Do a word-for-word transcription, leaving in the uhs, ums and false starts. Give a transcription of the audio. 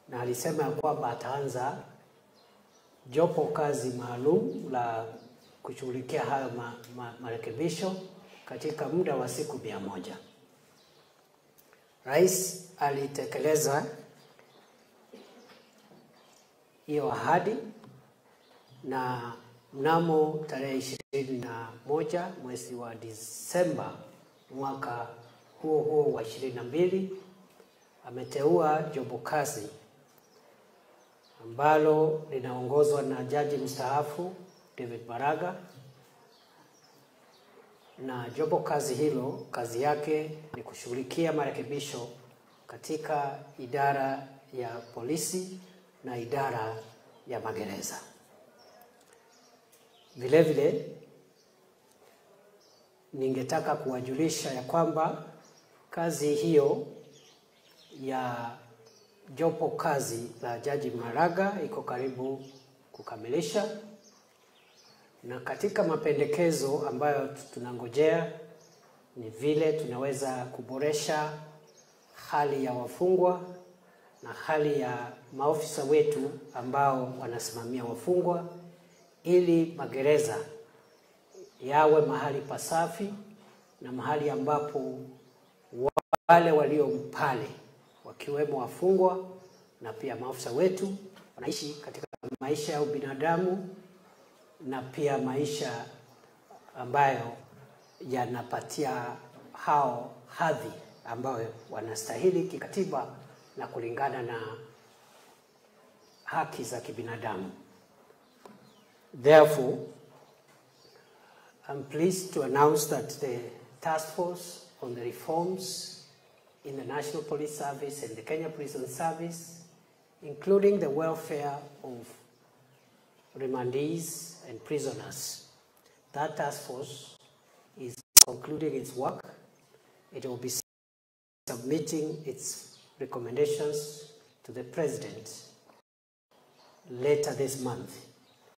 na alisema ya kwamba ataanza jopo kazi maalum la kushughulikia hayo ma, ma, marekebisho katika muda wa siku mia moja. Rais alitekeleza hiyo ahadi, na mnamo tarehe ishirini na moja mwezi wa Disemba mwaka huo huo wa ishirini na mbili ameteua jopo kazi ambalo linaongozwa na jaji mstaafu David Maraga, na jopo kazi hilo kazi yake ni kushughulikia marekebisho katika idara ya polisi na idara ya magereza. Vile vile ningetaka kuwajulisha ya kwamba kazi hiyo ya jopo kazi la jaji Maraga iko karibu kukamilisha, na katika mapendekezo ambayo tunangojea ni vile tunaweza kuboresha hali ya wafungwa na hali ya maofisa wetu ambao wanasimamia wafungwa, ili magereza yawe mahali pasafi na mahali ambapo wale walio pale wakiwemo wafungwa na pia maofisa wetu wanaishi katika maisha ya ubinadamu na pia maisha ambayo yanapatia hao hadhi ambayo wanastahili kikatiba na kulingana na haki za kibinadamu. Therefore, I'm pleased to announce that the task force on the reforms in the National Police Service and the Kenya Prison Service, including the welfare of remandees and prisoners, that task force is concluding its work. It will be submitting its recommendations to the President later this month.